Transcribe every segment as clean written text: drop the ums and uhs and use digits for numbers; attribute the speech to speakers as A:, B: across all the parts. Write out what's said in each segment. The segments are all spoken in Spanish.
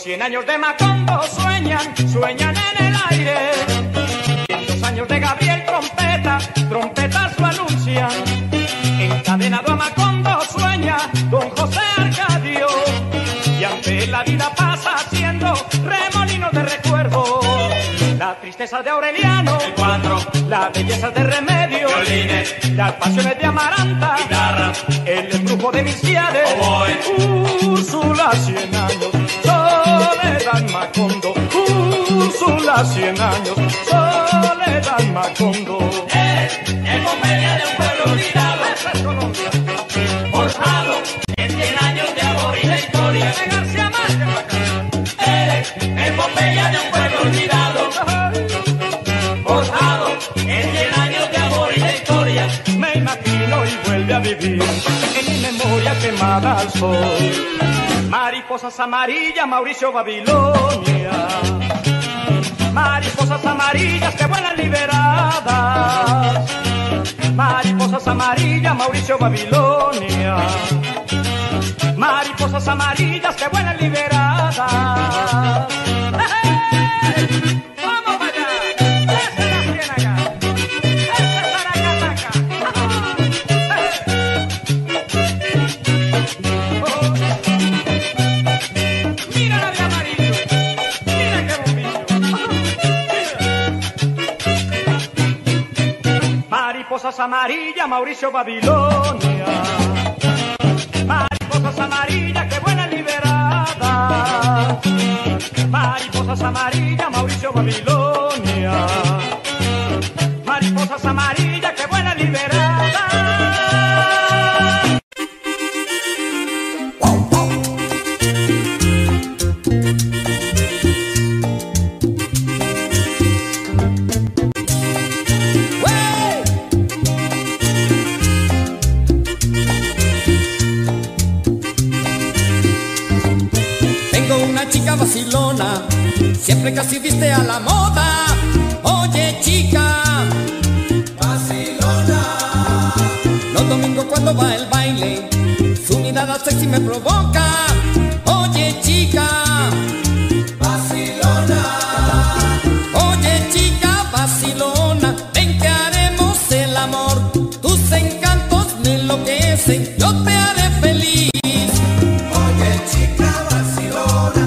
A: 100 años de Macondo sueñan, sueñan en el aire. 500 años de Gabriel Trompeta, trompetas lo anuncian. Encadenado a Macondo sueña don José Arcadio. Y ante la vida pasa haciendo remolinos de recuerdo. La tristeza de Aureliano,
B: el cuatro,
A: la belleza de Remedio,
B: violines,
A: las pasiones de Amaranta,
B: guitarra,
A: el embrujo de Milciades,
B: oboe,
A: Úrsula 100 años, Soledad Macondo, Úrsula 100 años, Soledad Macondo.
B: en Pompeya de un pueblo olvidado,
A: Esa es Colombia.
B: forjado en 100 años de amor y de historia.
A: De García Márquez,
B: En Pompeya de un pueblo olvidado, forjado en 100 años de amor y de historia.
A: me imagino y vuelve a vivir en mi memoria quemada al sol. Mariposas amarillas, Mauricio Babilonia. Mariposas amarillas que vuelan liberadas. Mariposas amarillas, Mauricio Babilonia. Mariposas amarillas que vuelan liberadas. ¡Hey! ¡Vamos para allá! ¡Esa es la ciénaga! ¡Esa es Aracataca! ¡Oh! ¡Mira la de amarillo! ¡Mira qué bombillo! ¡Mira! Mariposas amarillas, Mauricio Babilonia. Mariposas amarillas que vuelan liberadas. Mariposas amarillas, Mauricio Babilonia. Mariposas amarillas que vuelan liberadas.
C: Chica vacilona, siempre casi viste a la moda. Oye chica, vacilona. Los domingos cuando va el baile, su mirada sexy me provoca. Oye chica, vacilona. Oye chica vacilona, ven que haremos el amor. Tus encantos me enloquecen, yo te haré feliz. Oye chica vacilona,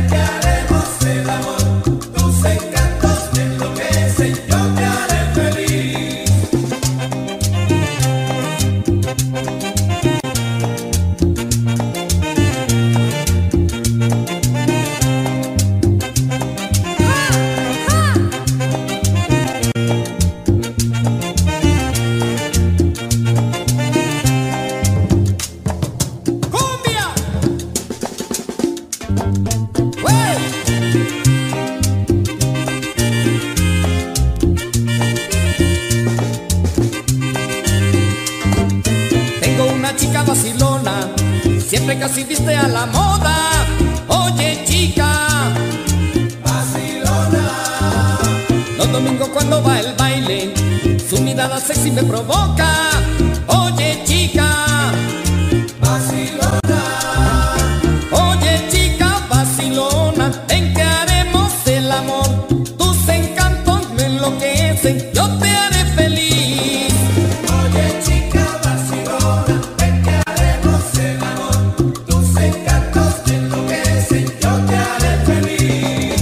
C: siempre casi viste a la moda. Oye chica, vacilona. Los domingos cuando va el baile, su mirada sexy me provoca. Oye chica, vacilona. Oye chica vacilona, ven que haremos el amor. Tus encantos me enloquecen, yo te haré feliz. Oye chica vacilona, ven que haremos el amor. Tus encantos me enloquecen, yo te haré feliz.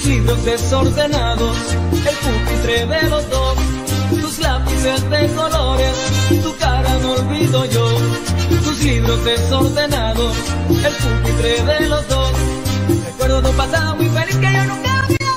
C: tus libros desordenados, el pupitre de los dos, tus lápices de colores, tu cara no olvido yo. Tus libros desordenados, el pupitre de los dos, recuerdo de un pasado muy feliz que yo nunca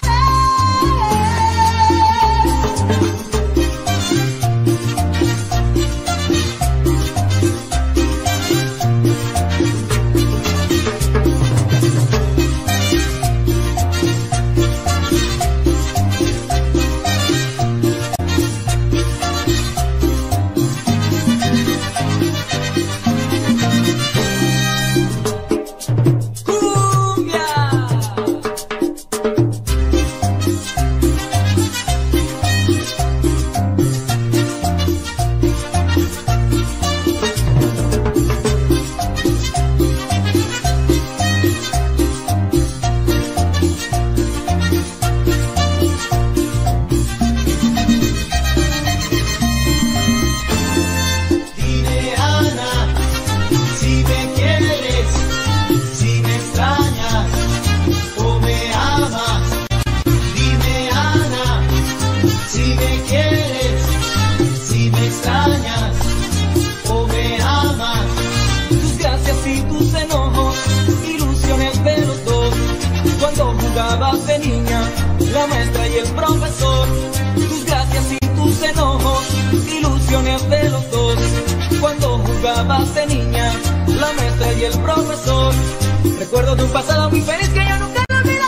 C: de niña, la maestra y el profesor, tus gracias y tus enojos, ilusiones de los dos. Cuando jugabas de niña, la maestra y el profesor, recuerdo de un pasado muy feliz que yo nunca lo olvidaré.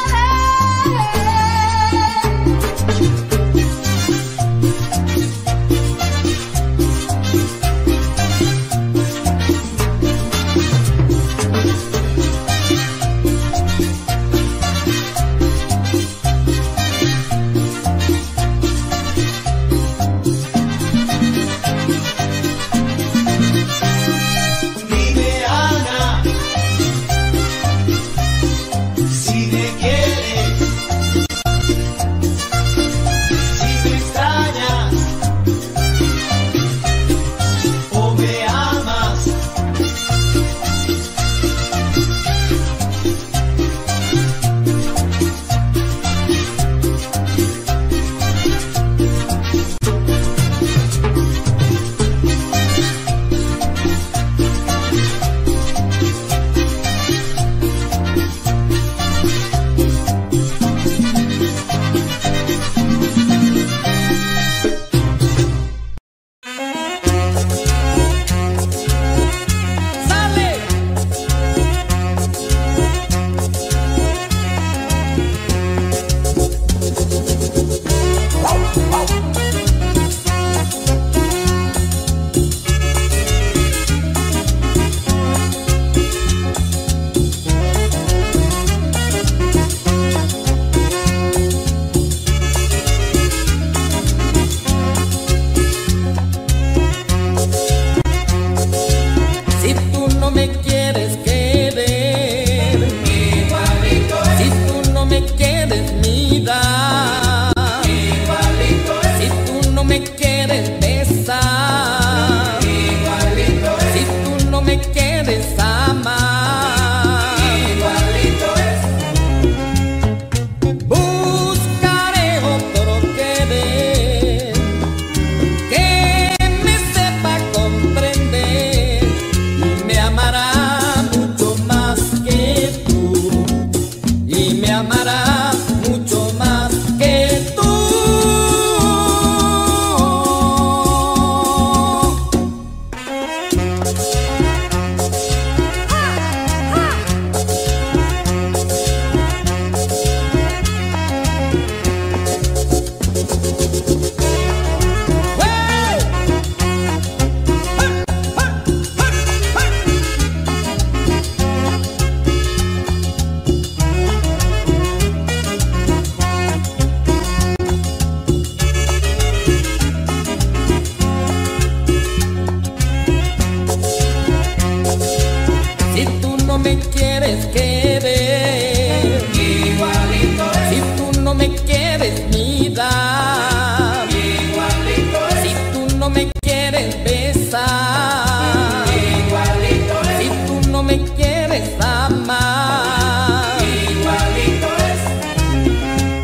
D: me quieres amar. Igualito es.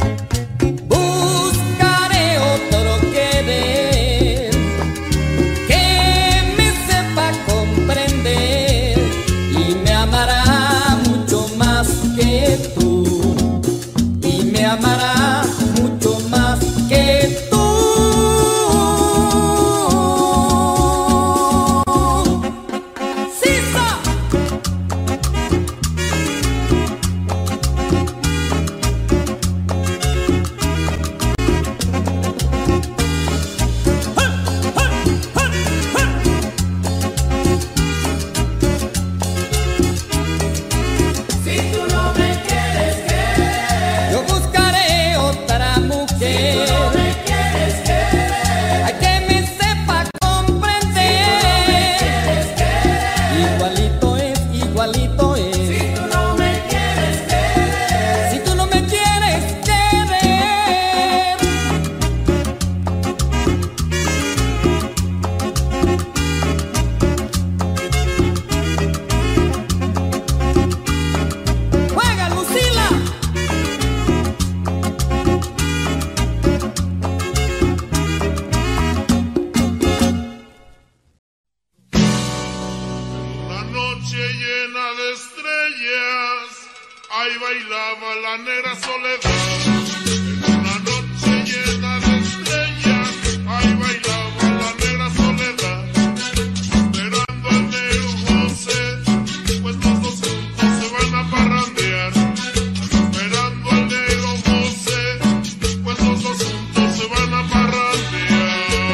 D: la negra soledad. En una noche llena de estrellas, ahí bailaba la negra soledad, esperando al negro José, pues los dos juntos se van a parrandear. Esperando al negro José, pues los dos juntos se van a parrandear.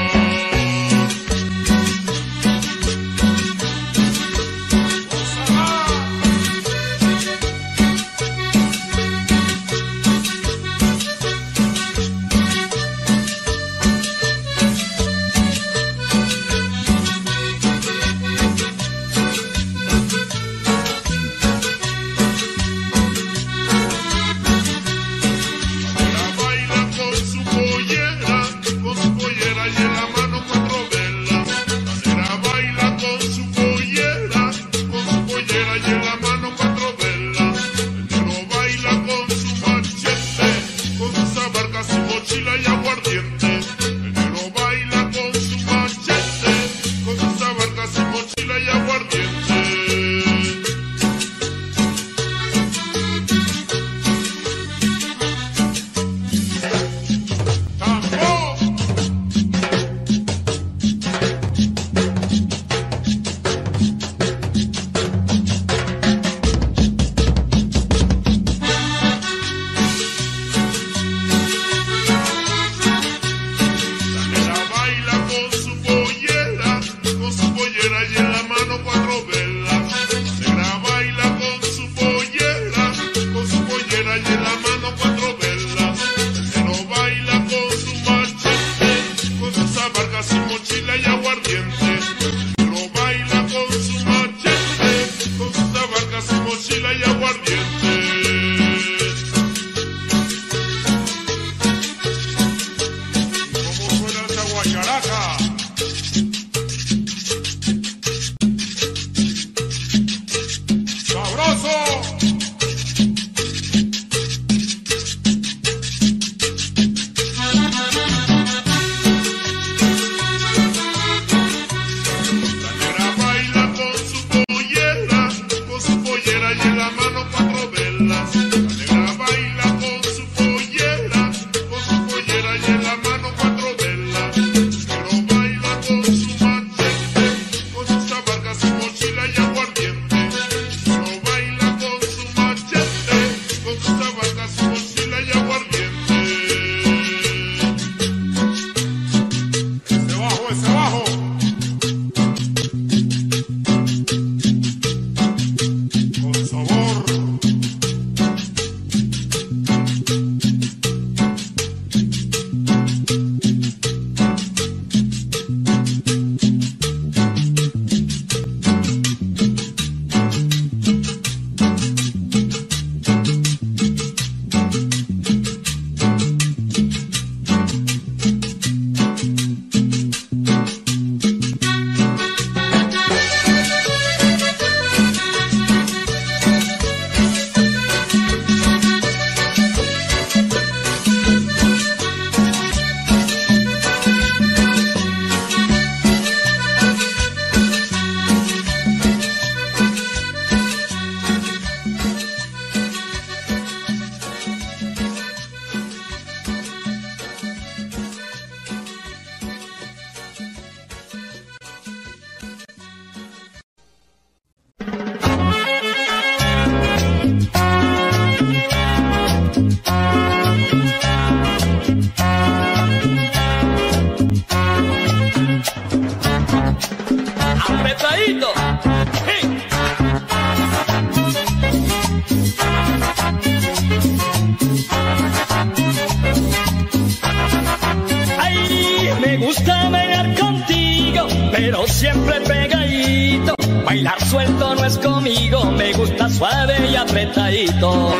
E: Bailar suelto no es conmigo, me gusta suave y apretadito.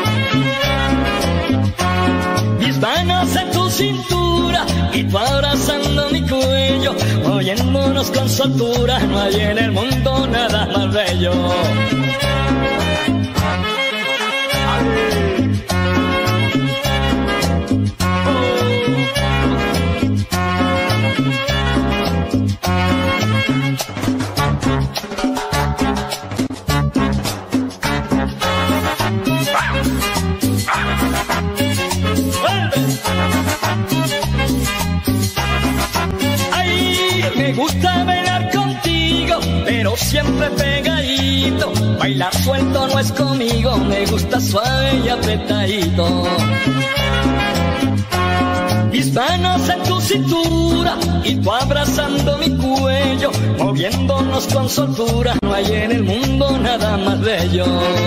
E: Mis manos en tu cintura y tú abrazando mi cuello, oyéndonos con soltura, no hay en el mundo nada más bello. Me gusta bailar contigo, pero siempre pegadito. Bailar suelto no es conmigo, me gusta suave y apretadito. Mis manos en tu cintura y tú abrazando mi cuello, moviéndonos con soltura, no hay en el mundo nada más bello.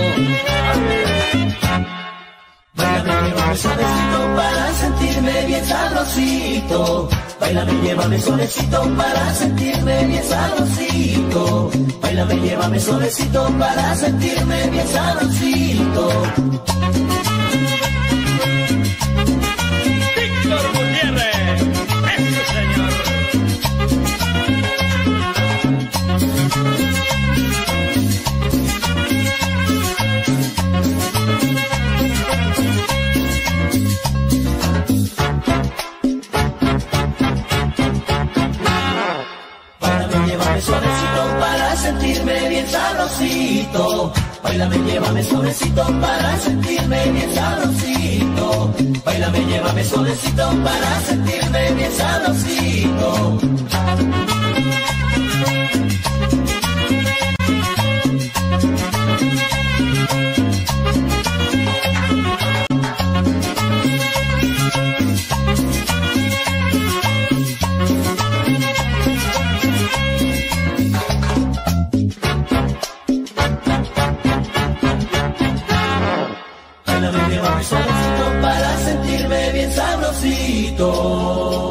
C: Báilame, llévame suavecito para sentirme bien sabrosito. Báilame, llévame suavecito para sentirme bien sabrosito. Báilame, llévame suavecito para sentirme bien sabrosito.
E: Víctor Gutiérrez, ese señor.
C: Suavecito para sentirme bien sabrosito. Báilame, llévame suavecito para sentirme bien sabrosito. Báilame, llévame suavecito para sentirme bien sabrosito. Suavecito para sentirme bien sabrosito.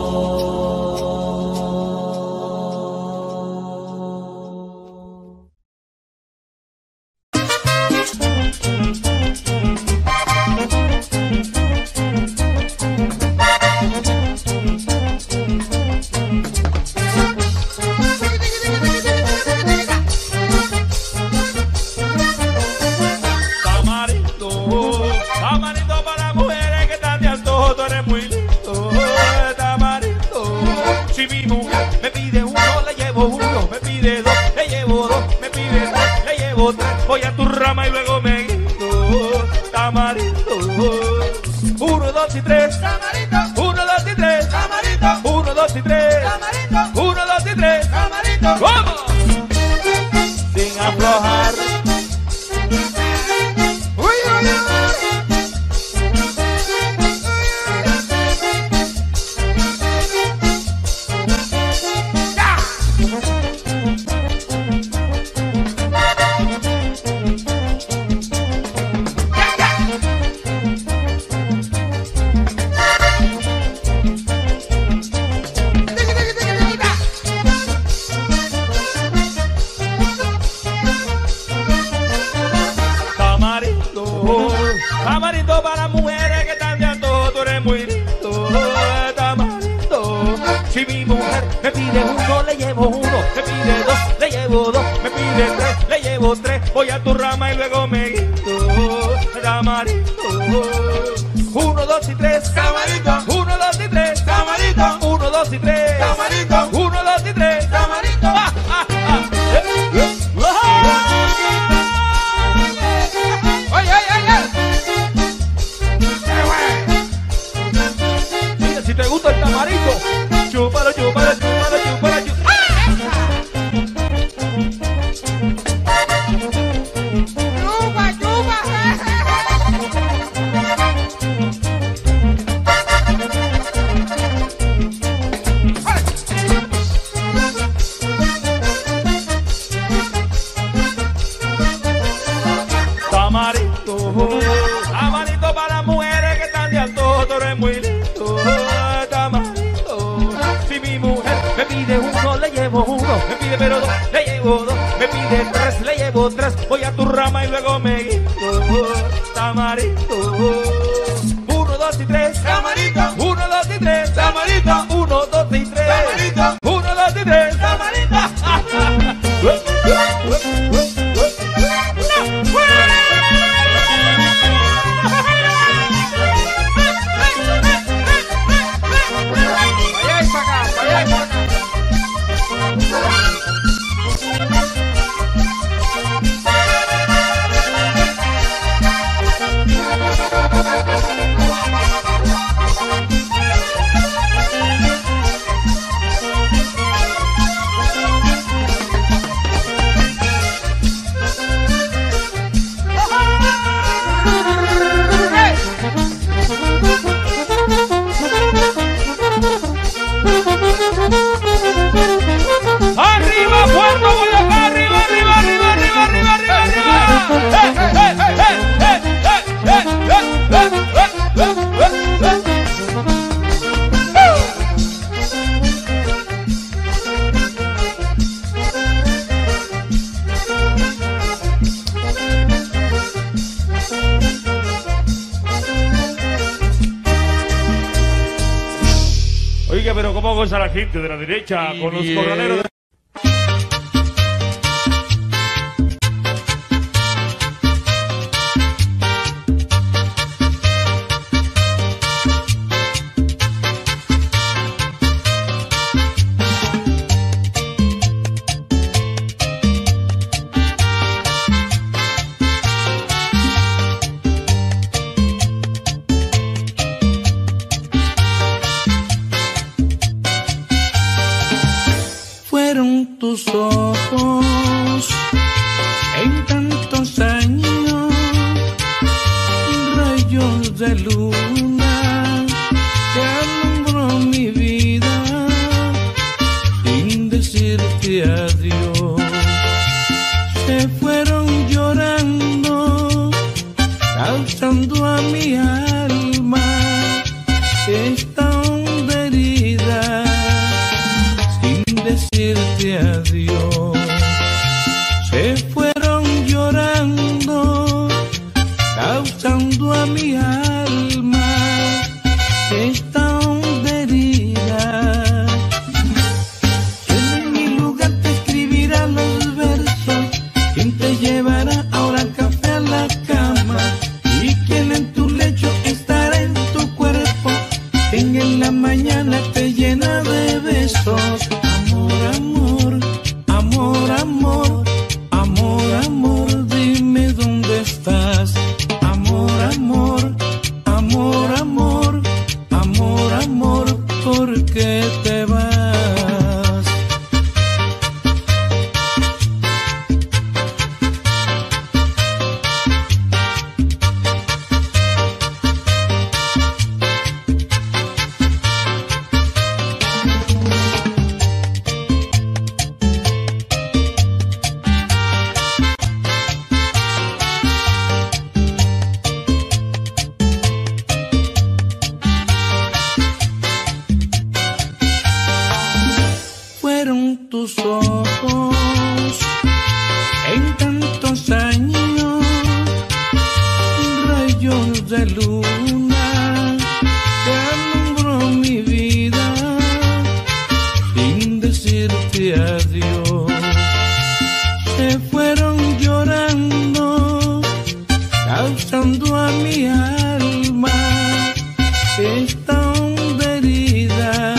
A: Voy a tu rama y luego me guindo. Tamarito. 1, 2 y 3. Tamarito. 1, 2 y 3. Tamarito. 1, 2 y 3. Tamarito. 1, 2 y 3. Tamarito. ¡Vamos! Sin aflojar. Uy, uy, uy. Tamarito para mujeres que están de antojo, tú eres muy lindo. Tamarito, si mi mujer me pide 1, le llevo 1, me pide 2, le llevo 2, me pide 3, le llevo 3, voy a tu rama y luego me guindo. Tamarito, 1, 2 y 3, Tamarito, 1, 2 y 3, Tamarito, 1, 2 y 3, Tamarito, 1, 2 y 3, Tamarito. Si te gusta el tamarito, chúpalo, chúpalo, chúpalo, chúpalo, chúpalo. ¡Chupa, chupa! Tamarito, tamarito para las mujeres que están de antojo, tú eres muy lindo. Si mi mujer me pide 1, le llevo 1, me pide pero 2, le llevo 2, me pide 3, le llevo 3, voy a tu rama y luego me guindo. Tamarito, 1, 2 y 3, Tamarito, 1, 2 y 3, Tamarito, 1, 2 y 3, Tamarito, 1, 2 y 3, Tamarito.
F: ¿Cómo goza la gente de la derecha
G: Y
F: con los
G: bien.
F: corraleros?
C: Fueron tus ojos en tantos años, rayos de luna que alumbró mi vida sin decirte adiós. Se fueron llorando, causando a mi alma esta honda herida. Decirte adiós, se fueron llorando, causando a mi alma esta honda herida. ¿Quién en mi lugar te escribirá los versos? ¿Quién te llevará ahora café a la cama? ¿Y quién en tu lecho estará en tu cuerpo? ¿Quién en la mañana te llena de besos? Amor, amor, amor, amor, amor, dime dónde estás. Amor, amor, amor, amor, amor, amor, ¿por qué te vas? Fueron tus ojos en tantos años, rayos de luna que alumbró mi vida sin decirte adiós. Se fueron llorando, causando a mi alma esta honda herida.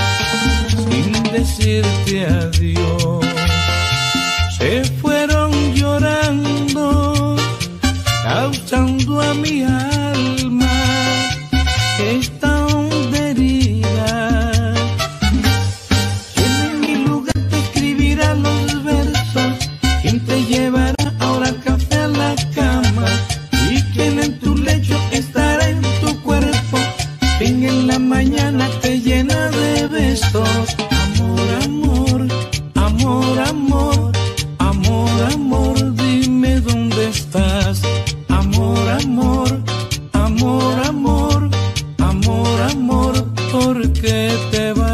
C: Decirte adiós, se fueron llorando, causando a mi alma esta honda herida. ¿Quién en mi lugar te escribirá los versos? ¿Quién te llevará ahora café a la cama? ¿Y quién en tu lecho estará en tu cuerpo? ¿Quién en la mañana te llena de besos? Amor, amor, amor, amor, amor, dime dónde estás. Amor, amor, amor, amor, amor, amor, ¿por qué te vas?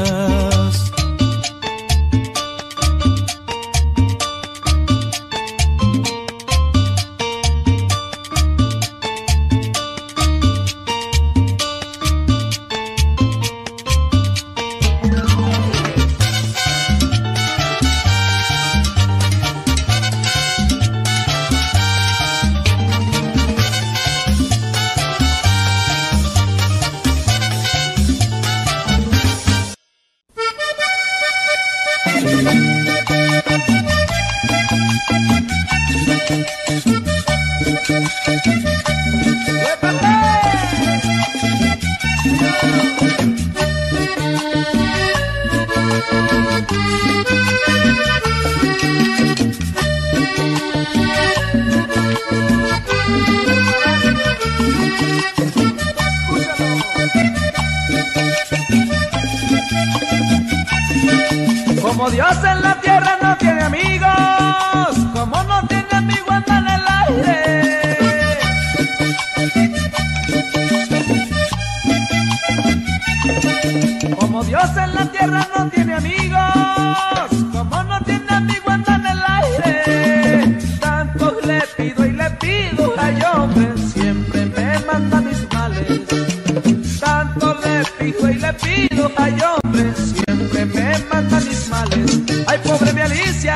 A: Como Dios en la tierra no tiene amigos, como no tiene amigos anda en el aire. Como Dios en la tierra no tiene amigos, como no tiene amigos anda en el aire. Tanto le pido y le pido, ay hombre, siempre me manda mis males. Tanto le pido y le pido, ay hombre,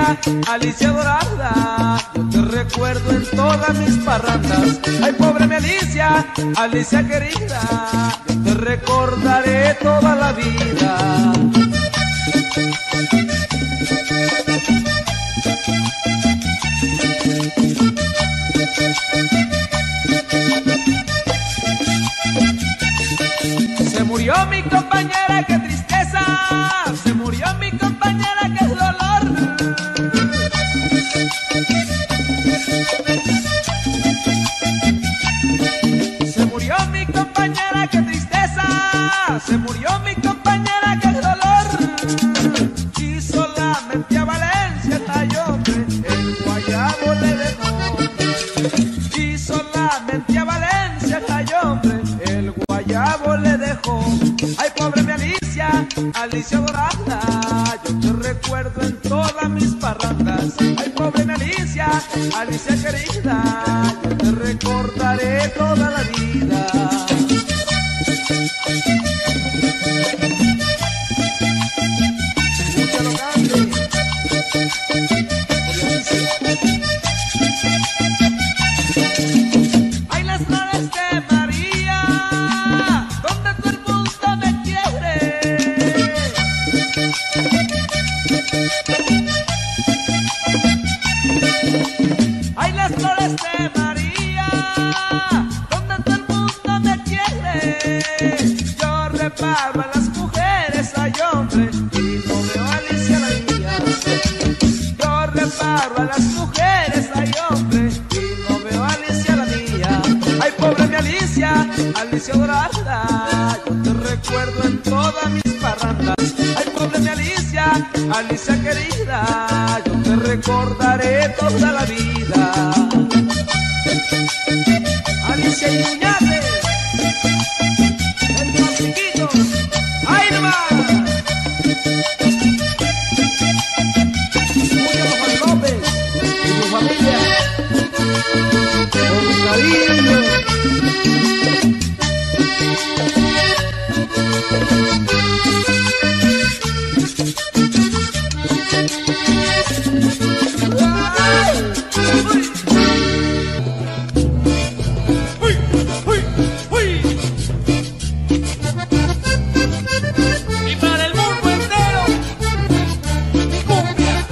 F: Alicia, Alicia dorada, yo te recuerdo en todas mis parrandas. Ay, pobre mi Alicia, Alicia querida, yo te recordaré toda la vida. Se murió mi compañera, qué tristeza. Se murió mi compañera, qué dolor. Se murió mi compañera, qué tristeza. Se murió mi compañera, qué dolor. Y solamente a Valencia, ay hombre, el guayabo le dejó. Y solamente a Valencia, ay hombre, el guayabo le dejó. Ay, pobre mi Alicia, Alicia dorada, yo te recuerdo en todas mis parrandas. Ay, pobre mi Alicia, Alicia querida, yo te recordaré toda la vida. Escúchalo, cante. Ay, las flores de María, donde todo el mundo me quiere. Ay, las flores de María, donde todo el mundo me quiere. Yo reparo a las mujeres, ay hombre, y no veo a Alicia la mía. Yo reparo a las mujeres, ay hombre, y no veo a Alicia la mía. Ay, pobre mi Alicia, Alicia dorada, yo te recuerdo en todas mis parrandas. Ay, pobre mi Alicia, Alicia querida, yo te recordaré toda la vida. Alicia y Muñate, el más chiquito, ¡ay nomás! Escúchalo, Juan López y su familia, con cariño. Y para el mundo entero, cumbia.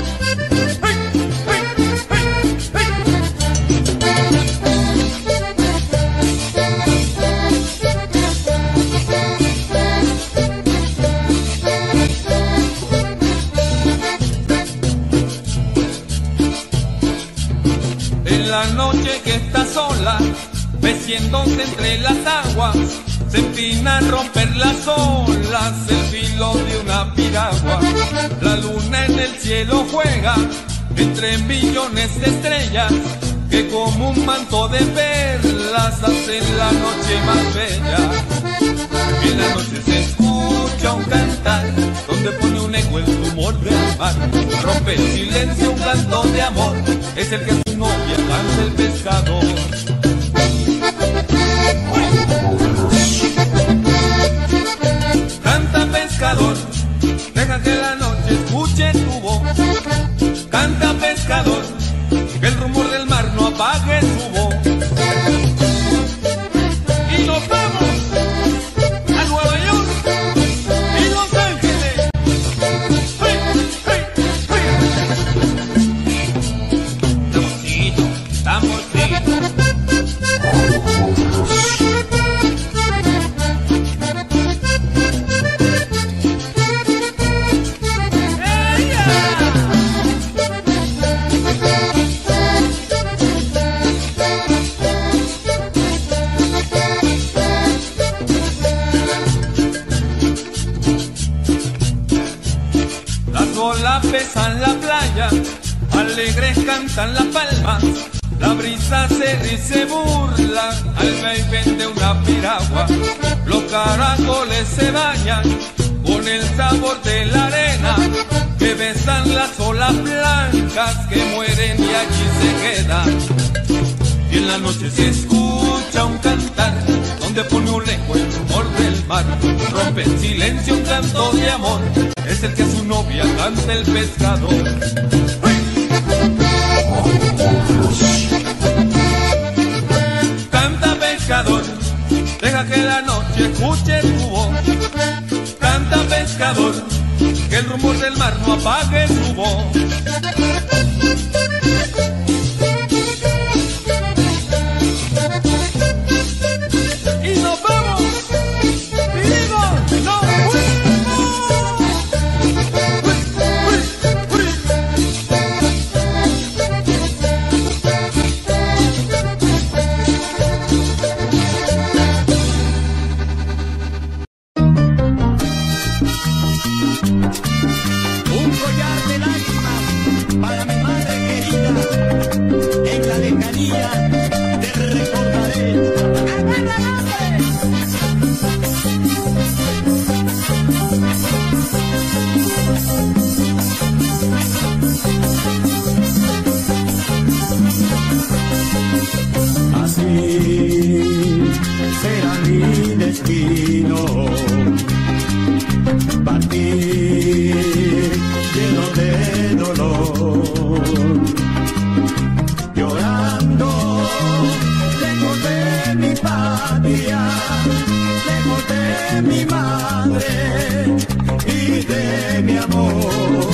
F: En la noche que está sola, meciéndose entre las aguas, se empina a romper las olas el filo de una piragua. La luna en el cielo juega entre millones de estrellas que como un manto de perlas hacen la noche más bella. En la noche se escucha un cantar donde pone un eco el rumor del mar. Rompe el silencio un canto de amor, es el que su novia canta el pescador. Canta pescador, deja que la noche escuche tu voz. Canta pescador, que el rumor del mar no apague su voz. Y nos vamos a Nueva York y Los Ángeles. ¡Hey, hey, hey! Amorcito, amorcito. Las olas pesan la playa, alegres cantan las palmas. La brisa se ríe y se burla al vaivén de una piragua. Los caracoles se bañan con el sabor de la arena, que besan las olas blancas que mueren y allí se quedan. Y en la noche se escucha un cantar donde pone un eco el rumor del mar, rompe el silencio un canto de amor, es el que a su novia canta el pescador. Canta pescador, deja que la noche escuche tu voz. Canta pescador, que el rumor del mar no apague su voz. Y nos vamos, y digo, no,
G: un collar de lágrimas para mi madre querida, en la lejanía te recordaré. Así será mi destino, partir lleno de dolor, llorando lejos de mi patria, lejos de mi madre y de mi amor,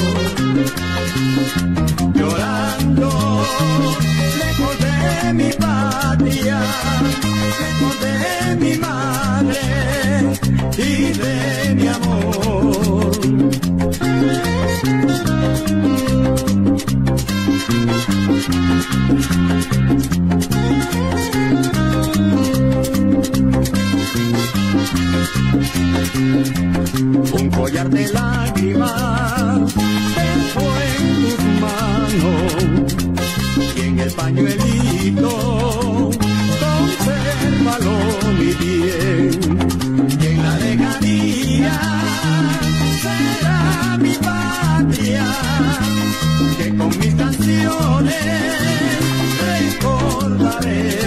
G: llorando lejos de mi patria, lejos de mi madre y de mi amor. Un collar de lágrimas dejó en tus manos y en el pañuelito consérvalo mi bien, y en la lejanía será mi patria, que con mis canciones recordaré,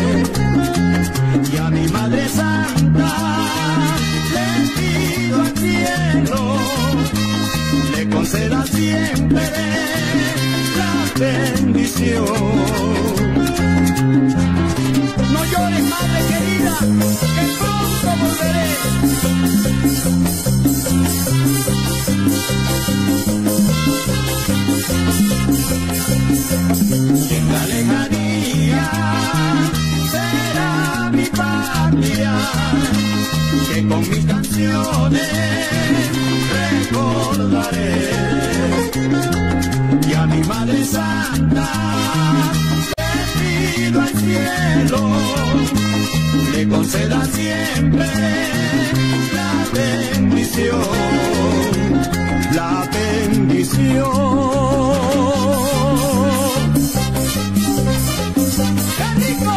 G: y a mi Madre Santa le pido al cielo le conceda siempre la bendición. No llores, madre querida, que pronto volveré. Y en la lejanía será mi patria, que con mis canciones recordaré, y a mi Madre Santa le pido al cielo le conceda siempre la bendición, la bendición. ¡Qué rico!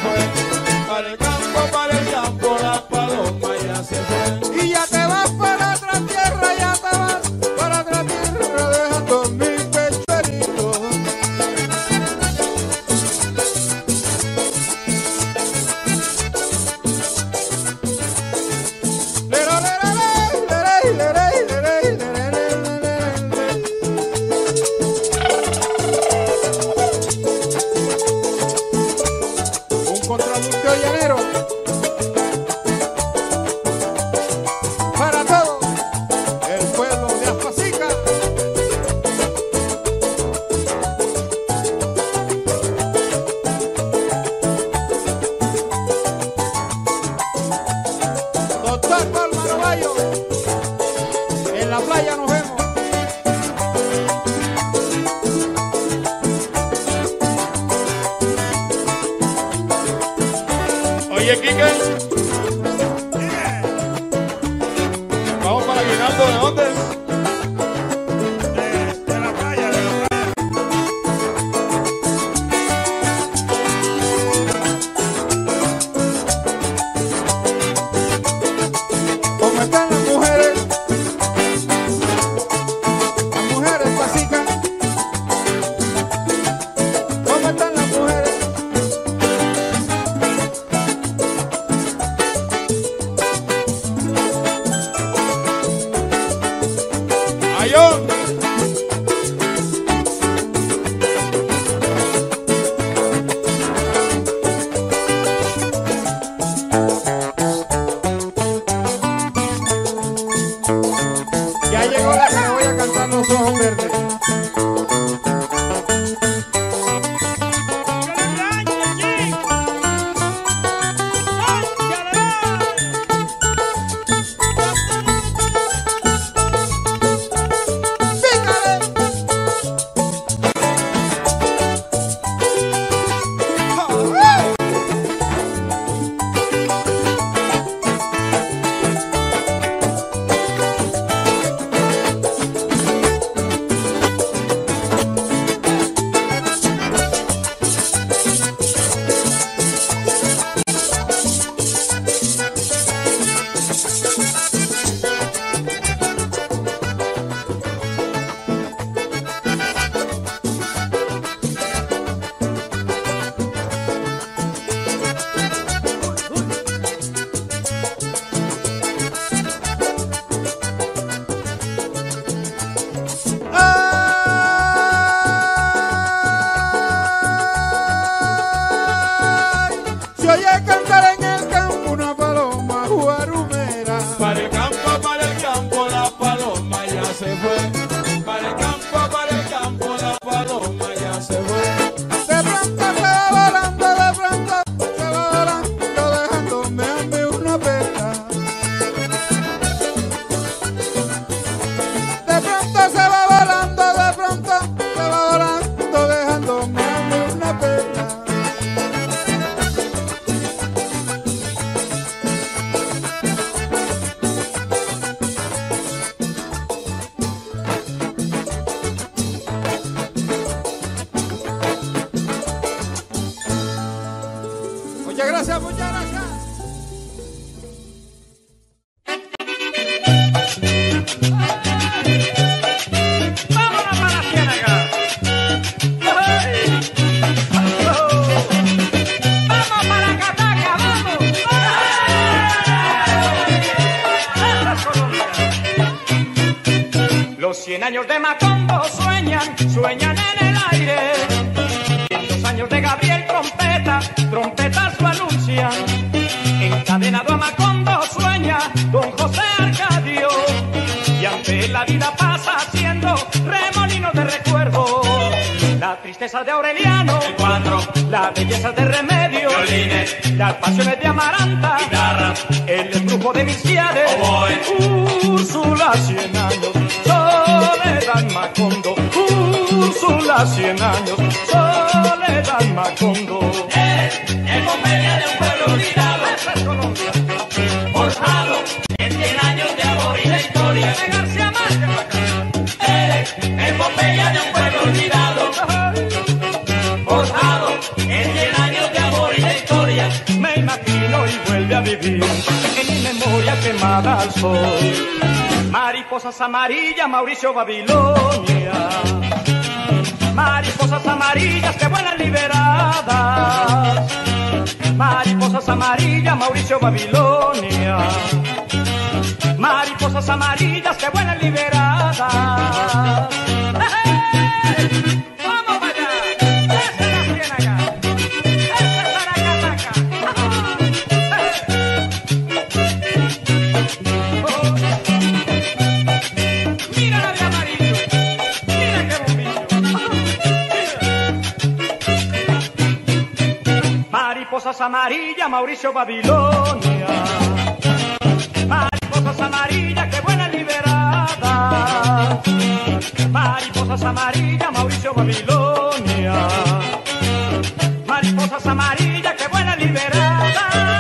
H: fue. Para el campo, la paloma ya se fue.
I: Y ya te vas para otra tierra, ya te vas para otra tierra, dejando mi pecho herido. Un contrapunto llanero para todo el pueblo de Aspasica. Doctor Palma Bayo, en la playa nos vemos.
H: Oye, Quique. Vamos para Aguinaldo, ¿de dónde?
D: De la playa, de la playa.
I: ¿Cómo están las mujeres? Las mujeres pasicas. ¿Cómo están las mujeres?
H: Ayón.
I: Ya llegó la que me voy a cantar los ojos verdes. Se oye cantar en el campo una paloma guarumera.
H: Para el campo, la paloma ya se fue. Para el campo, la paloma ya se fue.
I: De pronto se va volando, de pronto se va volando, dejándome a mí una pena. De pronto se va volando, de pronto se va volando, dejándome a mí una pena. Muchas gracias, muchas gracias.
A: Vámonos para la ciénaga. Vamos para Cataca, vamos. Esa es Colombia. Los 100 años de Macondo sueñan en el aire. 200 años de Gabriel trompetas lo anuncian. Encadenado a Macondo sueña don José Arcadio. Y ante la vida pasa haciendo remolinos de recuerdo. La tristeza de Aureliano,
B: el cuatro,
A: la belleza de Remedio,
B: violines,
A: las pasiones de Amaranta,
B: guitarra,
A: el embrujo de Milciades,
B: oboe,
A: Úrsula 100 años, Soledad Macondo, Úrsula 100 años, Soledad Macondo.
B: es comedia de un pueblo olvidado,
A: Esa es Colombia.
B: forjado en 100 años de amor y de historia.
A: De García Márquez para acá.
B: Es epopeya de un pueblo olvidado, forjado en 100 años de amor y de historia.
A: vivir en mi memoria quemada al sol. Mariposas amarillas, Mauricio Babilonia. Mariposas amarillas que vuelan liberadas. Mariposas amarillas, Mauricio Babilonia. Mariposas amarillas que vuelan liberadas. ¡Hey! ¡Vamos para allá! ¡Esa es la ciénaga! ¡Esa es Aracataca! ¡Mira la de amarillo! ¡Mira qué bombillo! Mariposas amarillas, Mauricio Babilonia. Mariposas amarillas que vuelan liberadas. Mariposas amarillas, Mauricio Babilonia. Mariposas amarillas que vuelan liberadas.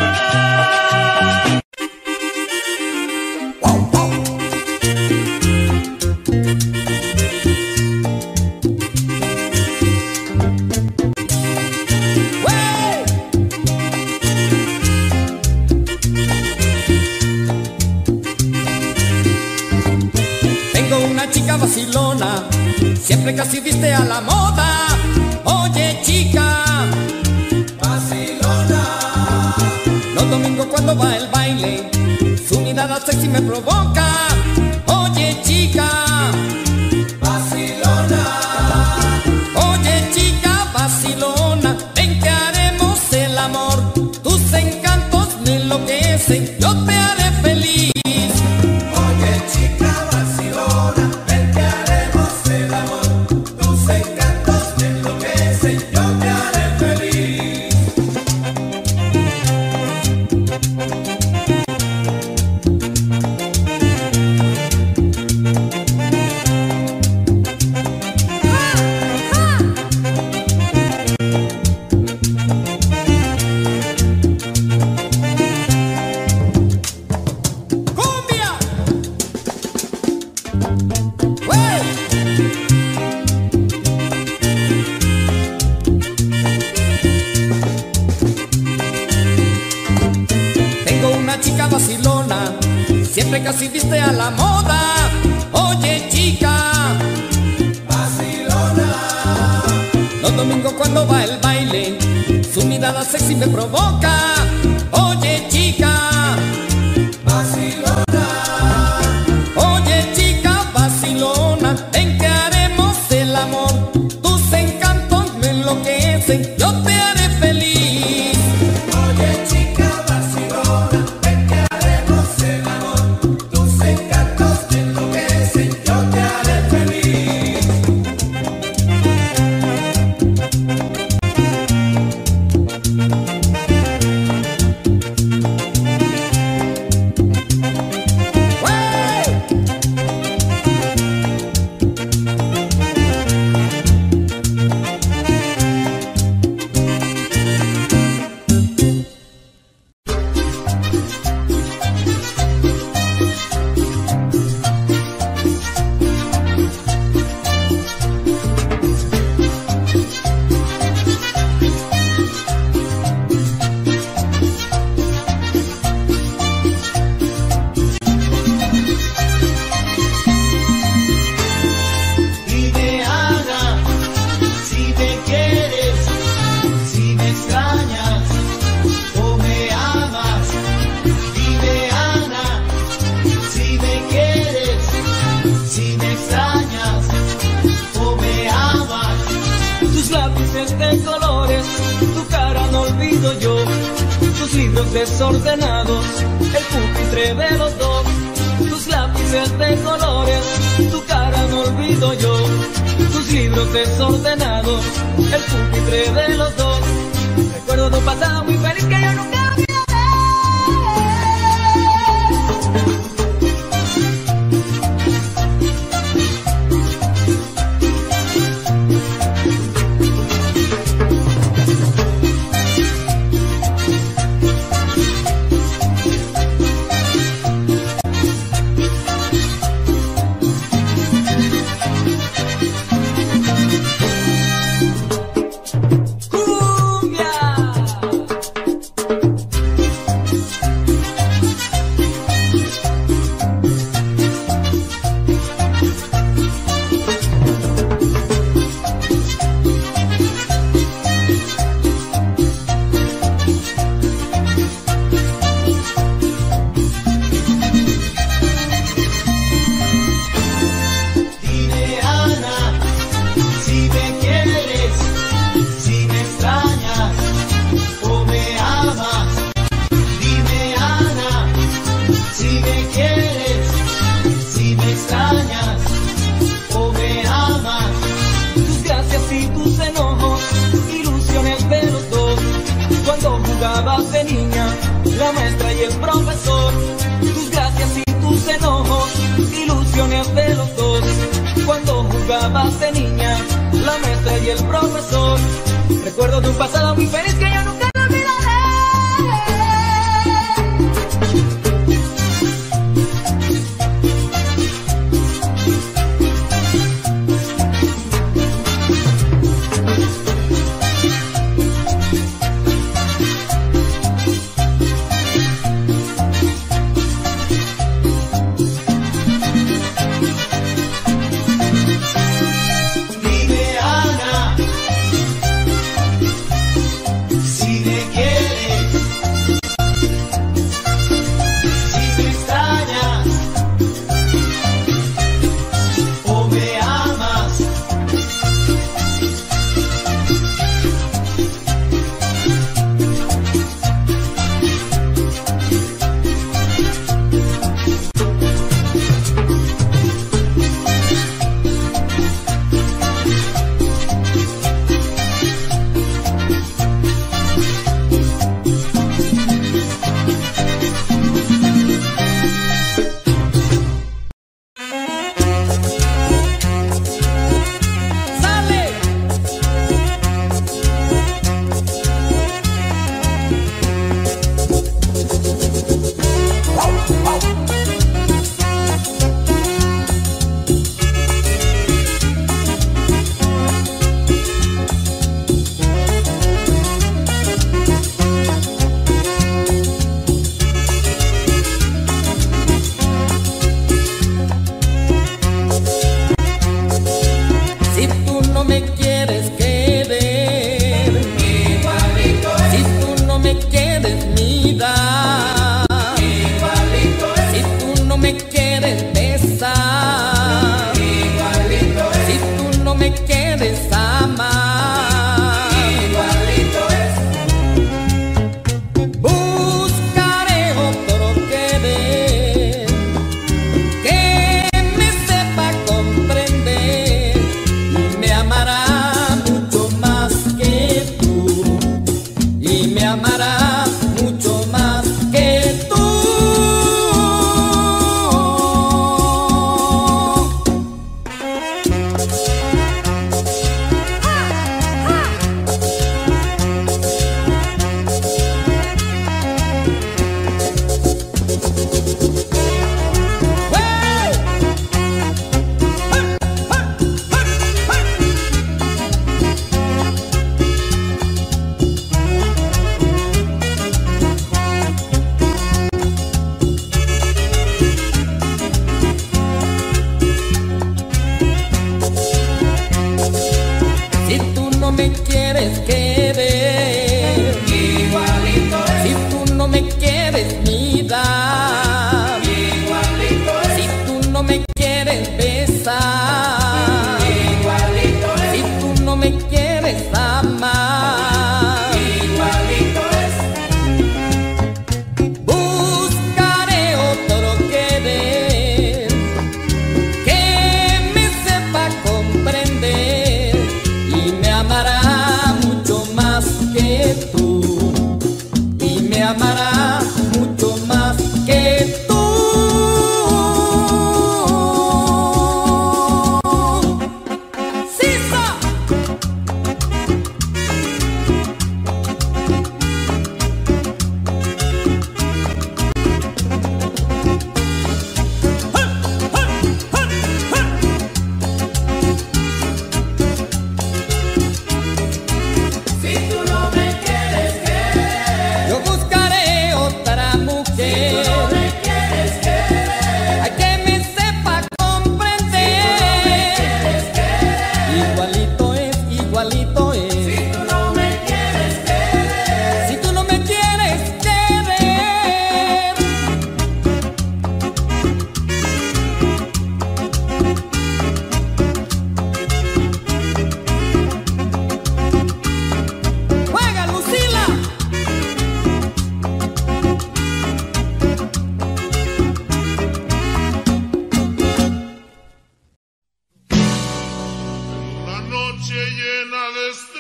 C: Chica vacilona, siempre casi viste a la moda. Oye chica, vacilona. Los domingos cuando va el baile, su mirada sexy me provoca. Oye chica, vacilona. Oye chica vacilona, ven que haremos el amor. Tus encantos me enloquecen, yo te haré feliz. Oye chica vacilona, siempre casi viste a la moda. Oye chica, vacilona. Los domingos cuando va el baile, su mirada sexy me provoca. Oye chica, vacilona. Oye chica vacilona, ven que haremos el amor. Tus encantos me enloquecen, yo te haré feliz. Oye chica vacilona, ven que haremos el amor. Tus encantos me enloquecen, yo te haré feliz.
J: Desordenados, el pupitre de los dos, tus lápices de colores, tu cara no olvido yo, tus libros desordenados, el pupitre de los dos, recuerdo de un pasado muy feliz que yo nunca y el profesor, tus gracias y tus enojos, ilusiones de los dos. Cuando jugabas de niña, la maestra y el profesor, recuerdo de un pasado muy feliz que yo nunca lo olvidaré.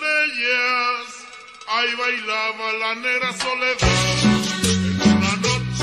D: Ahí bailaba la negra Soledad en una noche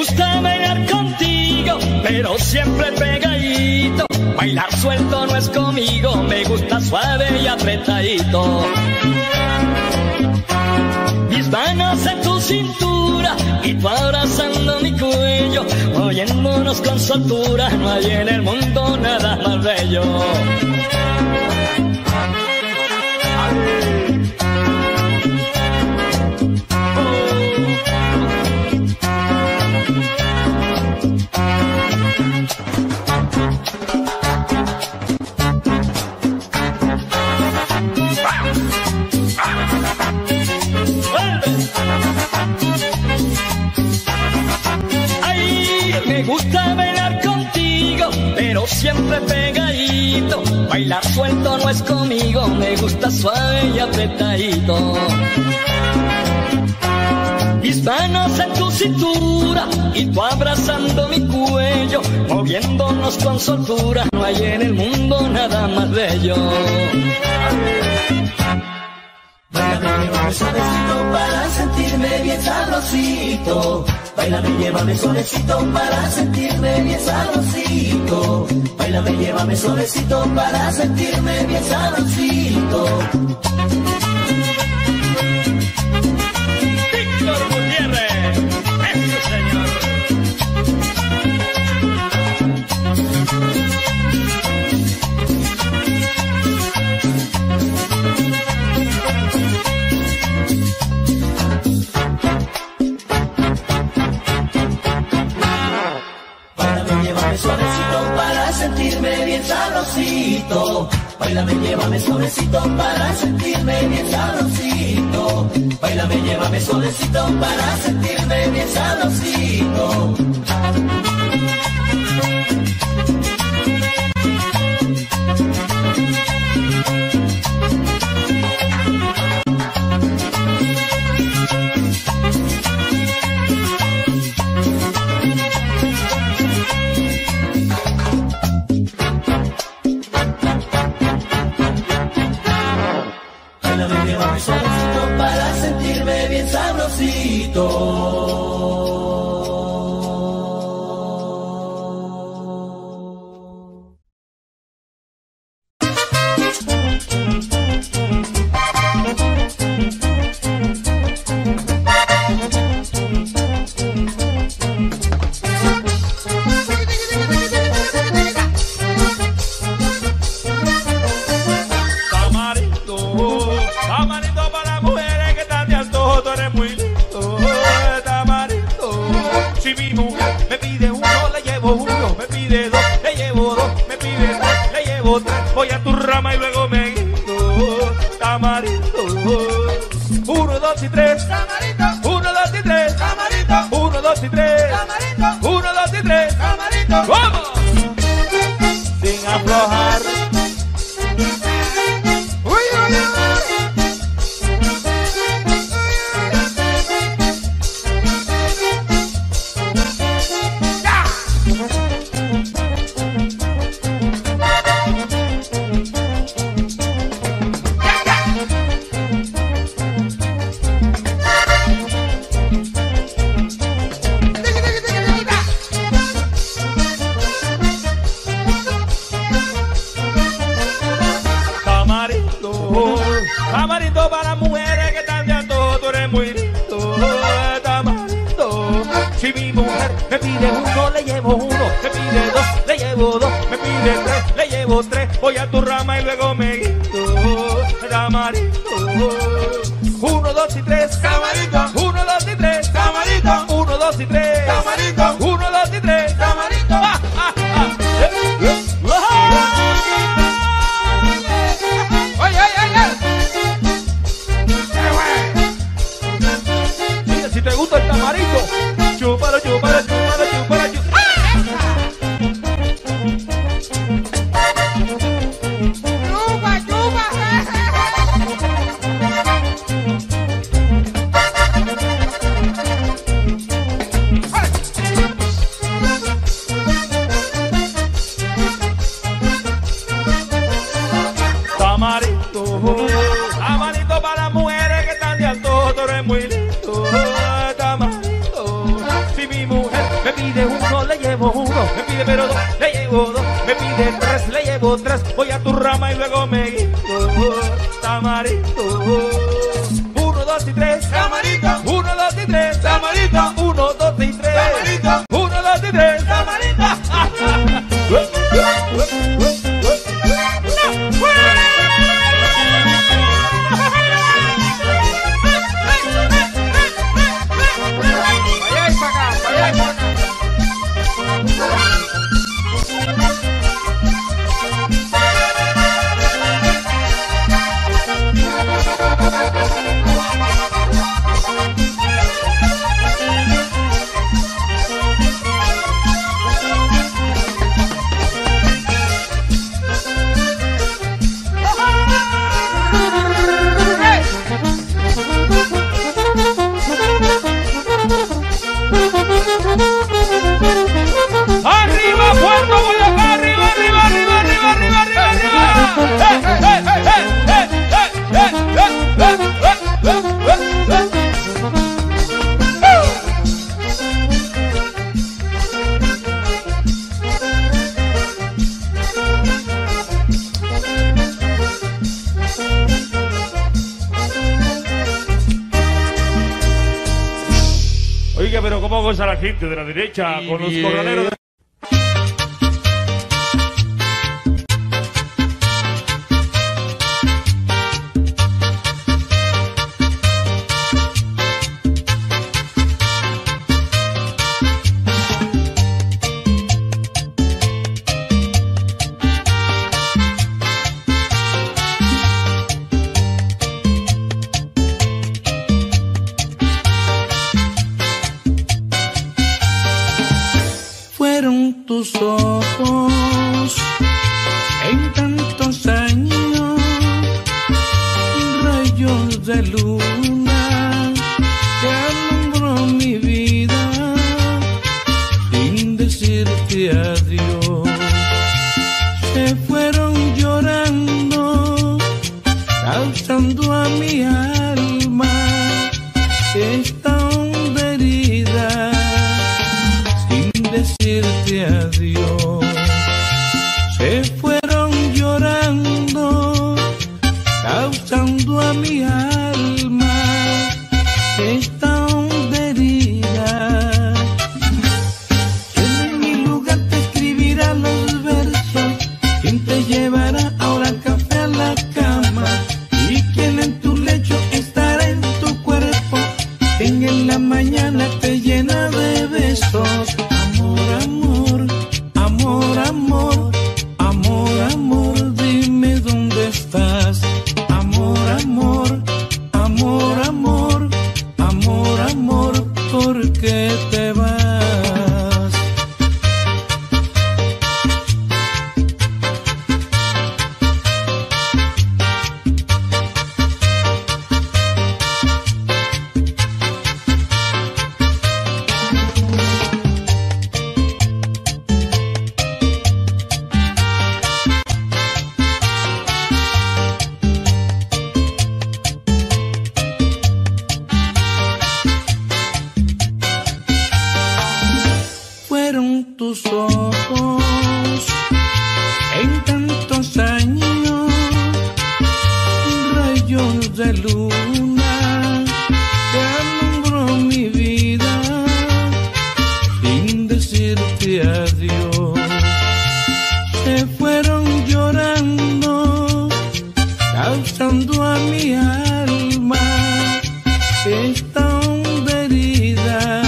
E: gusta bailar contigo, pero siempre pegadito. Bailar suelto no es conmigo, me gusta suave y apretadito. Mis manos en tu cintura y tú abrazando mi cuello, oyéndonos con soltura, no hay en el mundo nada más bello. Me gusta bailar contigo, pero siempre pegadito. Bailar suelto no es conmigo, me gusta suave y apretadito. Mis manos en tu cintura y tú abrazando mi cuello, moviéndonos con soltura, no hay en el mundo nada más bello.
C: Báilame, llévame suavecito para sentirme bien sabrosito. Báilame, llévame suavecito para sentirme bien sabrosito. Báilame, llévame suavecito para sentirme bien sabrosito.
E: Víctor Gutiérrez, ese señor.
C: Suavecito para sentirme bien sabrosito. Báilame, llévame suavecito para sentirme bien sabrosito. Báilame, llévame suavecito para sentirme bien sabrosito. Suavecito para sentirme bien sabrosito.
A: Voy a tu rama y luego me guindo. Tamarito. 1, 2 y 3. Tamarito. 1, 2 y 3. Tamarito. 1, 2 y 3. Tamarito. 1, 2 y 3. Tamarito. ¡Vamos! Sin aflojar. Tamarito para mujeres que están de antojo, tú eres muy lindo. Tamarito, si mi mujer me pide 1, le llevo 1, me pide 2, le llevo 2, me pide 3, le llevo 3, voy a tu rama y luego me guindo. Tamarito, 1, 2 y 3, Tamarito, 1, 2 y 3, Tamarito, 1, 2 y 3, Tamarito, 1, 2 y 3, Tamarito. ¡Ah, ah, ah! Si te gusta el tamarito, chúpalo, chúpalo, chúpalo, chúpalo, chúpalo.
I: ¡Chupa, chupa!
A: Tamarito, tamarito para las mujeres que están de antojo, tú eres muy lindo.
H: me pide pero dos, le llevo dos, me pide tres, le llevo tres, voy a tu rama y luego me guindo, tamarito. 1, 2 y 3, tamarito. 1, 2 y 3, tamarito. 1, 2 y 3, tamarito. 1, 2 y 3, tamarito.
A: ¡Arriba, Puerto Boyacá! ¡Arriba, arriba, arriba, arriba, arriba, arriba,
K: Oiga, pero ¿cómo goza la gente de la derecha con los corraleros de...
C: Fueron tus ojos en tantos años, rayos de luna que alumbró mi vida sin decirte adiós. Se fueron llorando, causando a mi alma esta honda herida. Decirte adiós, se fueron llorando, causando a mi alma esta honda herida. En mi lugar te escribirá los versos, quien te llevará ahora café a la cama, y quien en tu lecho estará en tu cuerpo, quien en la mañana te llena de besos. Amor, amor, amor, amor, amor, dime dónde estás. Amor, amor, amor, amor, amor, amor, ¿por qué te vas? Fueron tus ojos en tantos años, rayos de luna que alumbró mi vida sin decirte adiós. Se fueron llorando, causando a mi alma esta honda herida.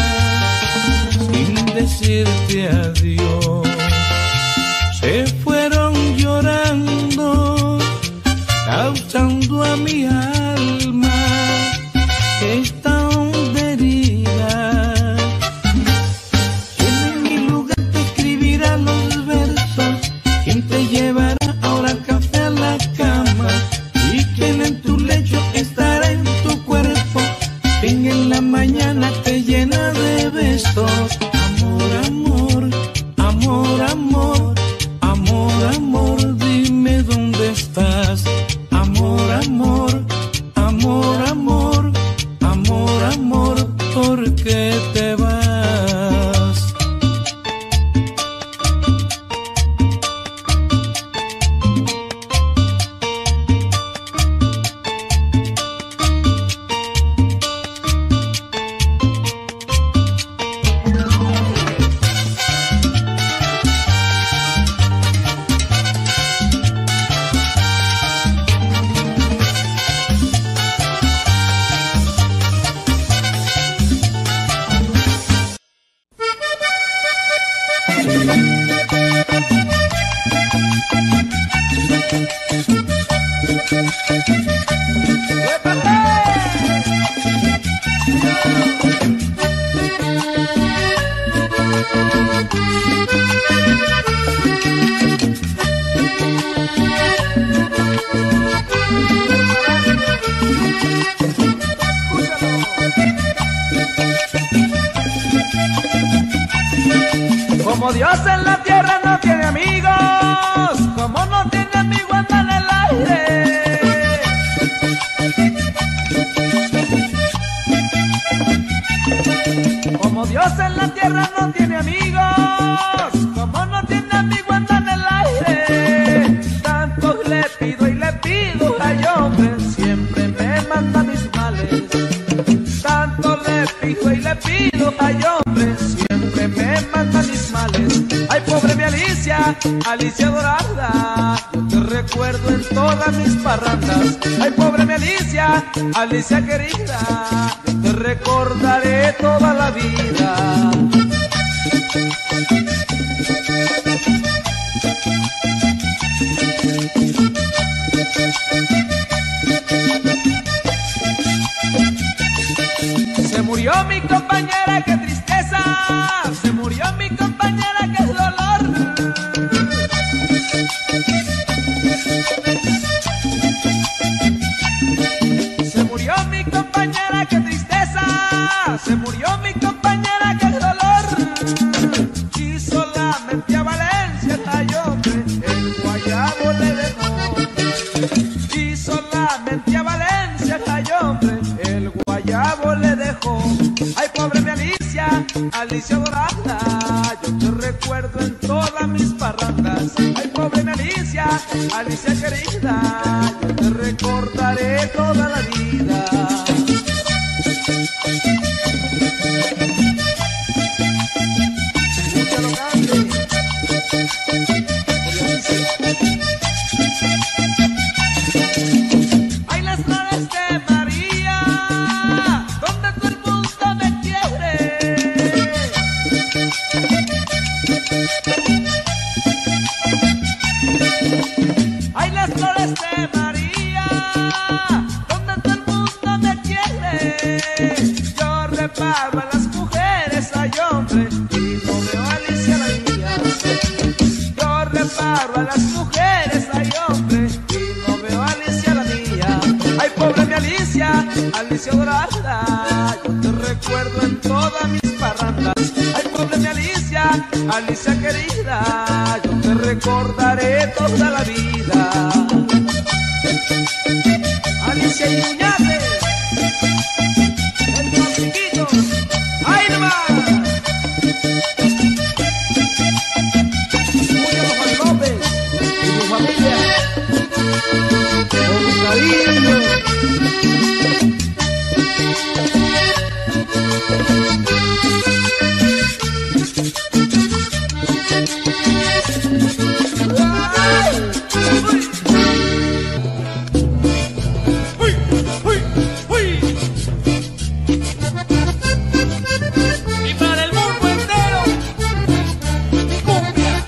C: Decirte adiós, se fueron llorando, causando a mi alma esta honda herida. Quien en mi lugar te escribirá los versos, quien te llevará ahora café a la cama, y quien en tu lecho estará en tu cuerpo, quien en la mañana te llena de besos. Amor, amor, amor, amor, amor, dime dónde estás. Amor, amor, amor, amor, amor, amor, ¿por qué te vas?
A: Como Dios en la tierra no tiene amigos, como no tiene amigos anda en el aire. Como Dios en la tierra no tiene amigos, como no tiene amigos anda en el aire. Tanto le pido y le pido, ay hombre, siempre me manda mis males. Tanto le pido y le pido, ay hombre, siempre me manda mis males. Ay pobre mi Alicia, Alicia dorada, yo te recuerdo en todas mis parrandas. Ay pobre mi Alicia, Alicia querida, yo te recordaré toda la vida. Se murió mi compañera, qué tristeza. Se murió mi compañera, qué dolor. Se murió mi compañera, qué tristeza. Se murió mi compañera, qué dolor. Y solamente a Valencia, ay hombre, el guayabo le dejó. Y solamente a Valencia, ay hombre, el guayabo le dejó. Ay pobre mi Alicia, Alicia dorada, yo te recuerdo en todas mis parrandas. Ay pobre mi Alicia, Alicia querida, yo te recordaré toda la vida. Escúchalo, cante. Ay las flores de María, donde todo el mundo me quiere. Ay las flores de María, donde todo el mundo me quiere. Yo reparo a las mujeres, ay hombre, y no veo a Alicia la mía. Yo reparo a las mujeres, ay hombre, y no veo a Alicia la mía. Ay pobre mi Alicia, Alicia dorada, yo te recuerdo en todas mis parrandas. Ay pobre mi Alicia, Alicia querida, yo te recordaré toda la vida. Alicia y Muñate, el más chiquito, ¡ay nomás! Escúchalo Juan López y su familia, con cariño.
F: Y para el mundo entero, cumbia.